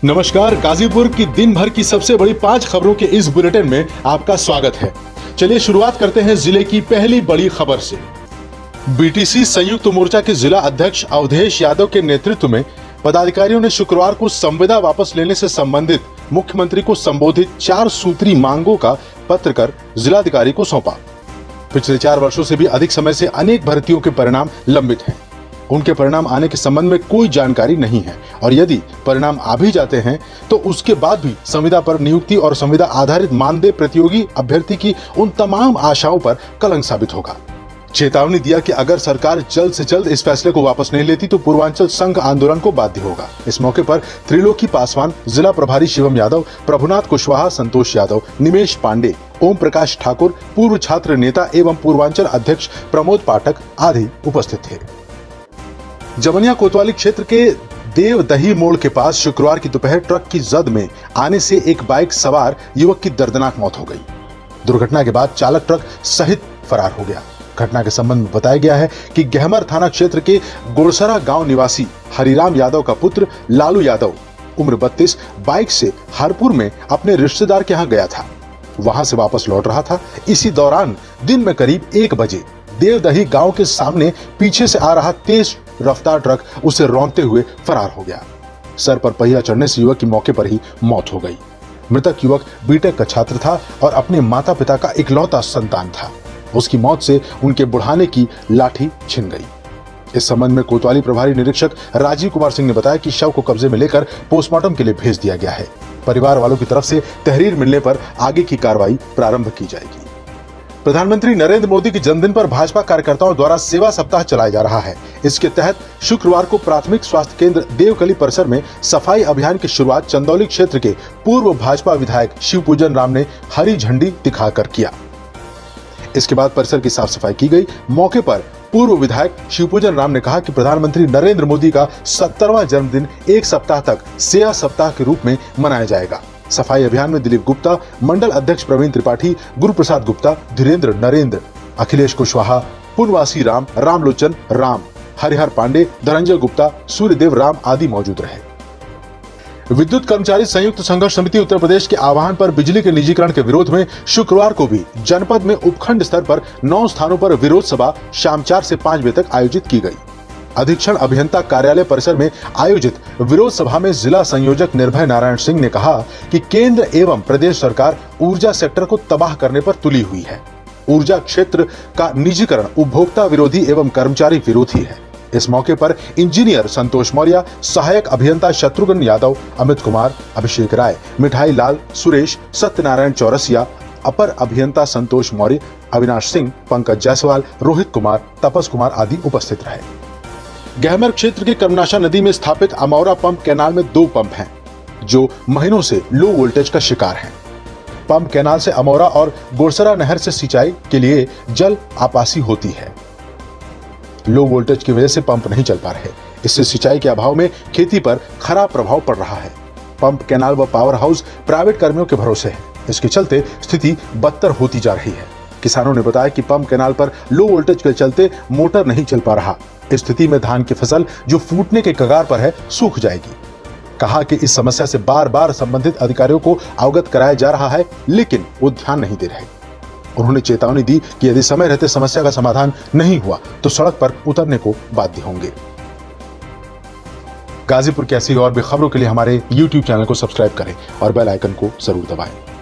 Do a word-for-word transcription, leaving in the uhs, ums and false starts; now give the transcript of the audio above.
नमस्कार, गाजीपुर की दिन भर की सबसे बड़ी पांच खबरों के इस बुलेटिन में आपका स्वागत है। चलिए शुरुआत करते हैं जिले की पहली बड़ी खबर से। बीटीसी संयुक्त मोर्चा के जिला अध्यक्ष अवधेश यादव के नेतृत्व में पदाधिकारियों ने शुक्रवार को संविदा वापस लेने से संबंधित मुख्यमंत्री को संबोधित चार सूत्री मांगों का पत्र कर जिलाधिकारी को सौंपा। पिछले चार वर्षों से भी अधिक समय से अनेक भर्तियों के परिणाम लंबित हैं। उनके परिणाम आने के संबंध में कोई जानकारी नहीं है और यदि परिणाम आ भी जाते हैं तो उसके बाद भी संविदा पर नियुक्ति और संविदा आधारित मानदेय प्रतियोगी अभ्यर्थी की उन तमाम आशाओं पर कलंक साबित होगा। चेतावनी दिया कि अगर सरकार जल्द से जल्द इस फैसले को वापस नहीं लेती तो पूर्वांचल संघ आंदोलन को बाध्य होगा। इस मौके पर त्रिलोकी पासवान, जिला प्रभारी शिवम यादव, प्रभुनाथ कुशवाहा, संतोष यादव, निमेश पांडे, ओम प्रकाश ठाकुर, पूर्व छात्र नेता एवं पूर्वांचल अध्यक्ष प्रमोद पाठक आदि उपस्थित थे। जमनिया कोतवाली क्षेत्र के देवदही मोड़ के पास शुक्रवार की दोपहर ट्रक की जद में आने से एक बाइक सवार युवक की दर्दनाक मौत हो गई। दुर्घटना के बाद चालक ट्रक सहित फरार हो गया। घटना के संबंध में बताया गया है कि गहमर थाना क्षेत्र के गोड़सरा गांव निवासी हरिराम यादव का पुत्र लालू यादव उम्र बत्तीस बाइक से हरपुर में अपने रिश्तेदार के यहाँ गया था। वहां से वापस लौट रहा था। इसी दौरान दिन में करीब एक बजे देवदही गांव के सामने पीछे से आ रहा तेज रफ्तार ट्रक उसे रौंदते हुए फरार हो गया। सर पर पहिया चढ़ने से युवक की मौके पर ही मौत हो गई। मृतक युवक बीटेक का छात्र था और अपने माता पिता का इकलौता संतान था। उसकी मौत से उनके बुढ़ाने की लाठी छिन गई। इस संबंध में कोतवाली प्रभारी निरीक्षक राजीव कुमार सिंह ने बताया कि शव को कब्जे में लेकर पोस्टमार्टम के लिए भेज दिया गया है। परिवार वालों की तरफ से तहरीर मिलने पर आगे की कार्रवाई प्रारंभ की जाएगी। प्रधानमंत्री नरेंद्र मोदी के जन्मदिन पर भाजपा कार्यकर्ताओं द्वारा सेवा सप्ताह चलाया जा रहा है। इसके तहत शुक्रवार को प्राथमिक स्वास्थ्य केंद्र देवकली परिसर में सफाई अभियान की शुरुआत चंदौली क्षेत्र के पूर्व भाजपा विधायक शिवपूजन राम ने हरी झंडी दिखाकर किया। इसके बाद परिसर की साफ सफाई की गई। मौके पर पूर्व विधायक शिवपूजन राम ने कहा कि प्रधानमंत्री नरेंद्र मोदी का सत्तरवां जन्मदिन एक सप्ताह तक सेवा सप्ताह के रूप में मनाया जाएगा। सफाई अभियान में दिलीप गुप्ता, मंडल अध्यक्ष प्रवीण त्रिपाठी, गुरु प्रसाद गुप्ता, धीरेन्द्र नरेंद्र, अखिलेश कुशवाहा, पुनवासी राम, रामलोचन राम, हरिहर पांडे, धनंजय गुप्ता, सूर्यदेव राम आदि मौजूद रहे। विद्युत कर्मचारी संयुक्त संघर्ष समिति उत्तर प्रदेश के आह्वान पर बिजली के निजीकरण के विरोध में शुक्रवार को भी जनपद में उपखंड स्तर पर नौ स्थानों पर विरोध सभा शाम चार से पांच बजे तक आयोजित की गई। अधीक्षण अभियंता कार्यालय परिसर में आयोजित विरोध सभा में जिला संयोजक निर्भय नारायण सिंह ने कहा कि केंद्र एवं प्रदेश सरकार ऊर्जा सेक्टर को तबाह करने पर तुली हुई है। ऊर्जा क्षेत्र का निजीकरण उपभोक्ता विरोधी एवं कर्मचारी विरोधी है। इस मौके पर इंजीनियर संतोष मौर्य, सहायक अभियंता शत्रुघ्न यादव, अमित कुमार, अभिषेक राय, मिठाई लाल, सुरेश, सत्यनारायण चौरसिया, अपर अभियंता संतोष मौर्य, अविनाश सिंह, पंकज जायसवाल, रोहित कुमार, तपस कुमार आदि उपस्थित रहे। गहमर क्षेत्र के कर्मनाशा नदी में स्थापित अमौरा पंप कैनाल में दो पंप हैं जो महीनों से लो वोल्टेज का शिकार हैं। पंप कैनाल से अमौरा और गोड़सरा नहर से सिंचाई के लिए जल आपासी होती है। लो वोल्टेज की वजह से पंप नहीं चल पा रहे। इससे सिंचाई के अभाव में खेती पर खराब प्रभाव पड़ रहा है। पंप कैनाल व पावर हाउस प्राइवेट कर्मियों के भरोसे है। इसके चलते स्थिति बदतर होती जा रही है। किसानों ने बताया कि पंप कैनाल पर लो वोल्टेज के चलते मोटर नहीं चल पा रहा। इस स्थिति में धान की फसल जो फूटने के कगार पर है सूख जाएगी। कहा कि इस समस्या से बार बार संबंधित अधिकारियों को अवगत कराया जा रहा है लेकिन वो ध्यान नहीं दे रहे। उन्होंने चेतावनी दी कि यदि समय रहते समस्या का समाधान नहीं हुआ तो सड़क पर उतरने को बाध्य होंगे। गाजीपुर की ऐसी और भी खबरों के लिए हमारे यूट्यूब चैनल को सब्सक्राइब करें और बेल आइकन को जरूर दबाएं।